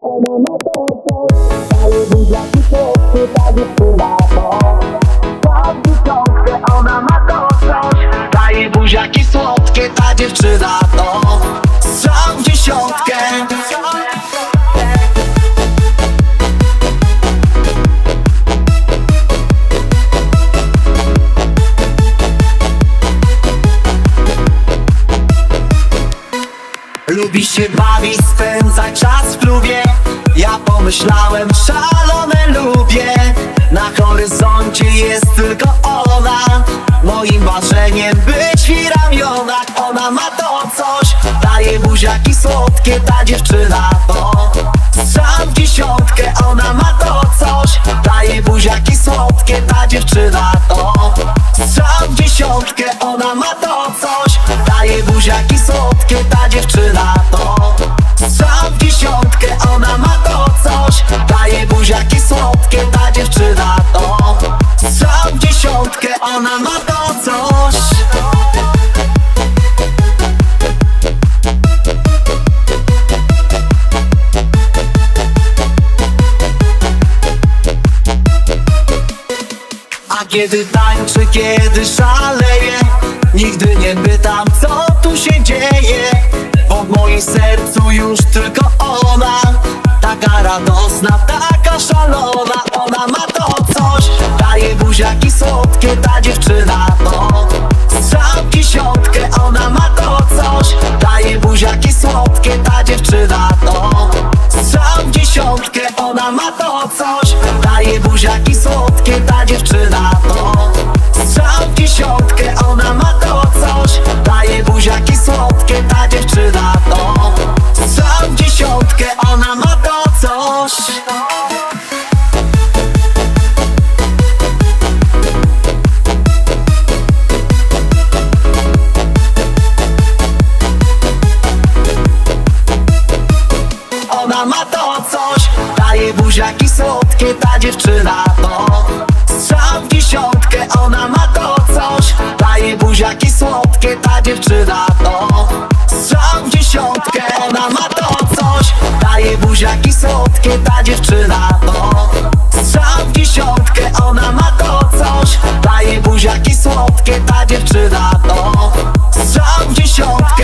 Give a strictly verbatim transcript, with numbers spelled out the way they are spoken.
ona ma to coś. Daje buziaki słodkie, ta dziewczyna to. Strzał w dziesiątkę, ona ma to coś. Daje buziaki słodkie, ta dziewczyna to. Strzał w dziesiątkę. Lubi się bawić, spędzać czas w klubie. Ja pomyślałem, szalone lubię. Na horyzoncie jest tylko ona. Moim marzeniem być w jej ramionach. Ona ma to coś. Daje buziaki słodkie, ta dziewczyna to. Strzał w dziesiątkę, ona ma to coś. Daje buziaki słodkie, ta dziewczyna to. Strzał w dziesiątkę, ona ma to coś. Daje buziaki słodkie, ta dziewczyna to. Strzał w dziesiątkę, ona ma to coś. Daje buziaki słodkie, ta dziewczyna to. Strzał w dziesiątkę, ona ma to coś. A kiedy tańczy, kiedy szaleje, nigdy nie pytam, co tu się dzieje. Bo w moim sercu już tylko ona. Taka radosna, taka szalona. Ona ma to coś. Daje buziaki słodkie, ta dziewczyna to. Strzał w dziesiątkę, ona ma to coś. Daje buziaki słodkie, ta dziewczyna to. Strzał w dziesiątkę, ona ma to coś. Daje buziaki słodkie, ta dziewczyna to. Strzał w dziesiątkę, ona ma to coś. Daje buziaki słodkie, ta dziewczyna to. Strzał w dziesiątkę, ona ma to coś. Ona ma to coś. Daje buziaki słodkie, ta dziewczyna to. Strzał w dziesiątkę, ona ma to coś. Daje buziaki słodkie, ta dziewczyna to. Strzał w dziesiątkę, ona ma to coś. Daje buziaki słodkie, ta dziewczyna to. Strzał w dziesiątkę, ona ma to coś. Daje buziaki słodkie, ta dziewczyna to. Strzał w dziesiątkę.